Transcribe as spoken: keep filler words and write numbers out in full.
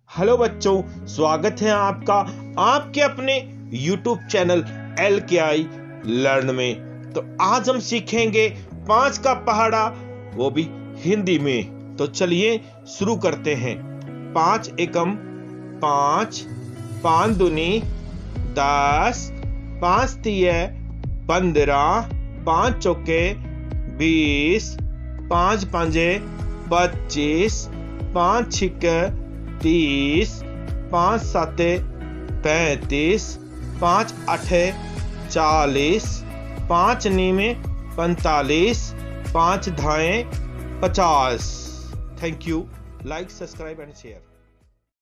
Hello बच्चों, स्वागत है आपका आपके अपने यूट्यूब चैनल एल के आई लर्न में। तो आज हम सीखेंगे पांच का पहाड़ा, वो भी हिंदी में। तो चलिए शुरू करते हैं। पांच एकम पांच, पांच दूनी दस, पांच तिये पंद्रह, पांच चौके बीस, पांच पंजे पच्चीस, पांच छिक्के तीस, पांच साते पैंतीस, पांच आठे चालीस, पांच नीमे पैंतालीस, पांच धाए पचास। Thank you. Like, subscribe and share.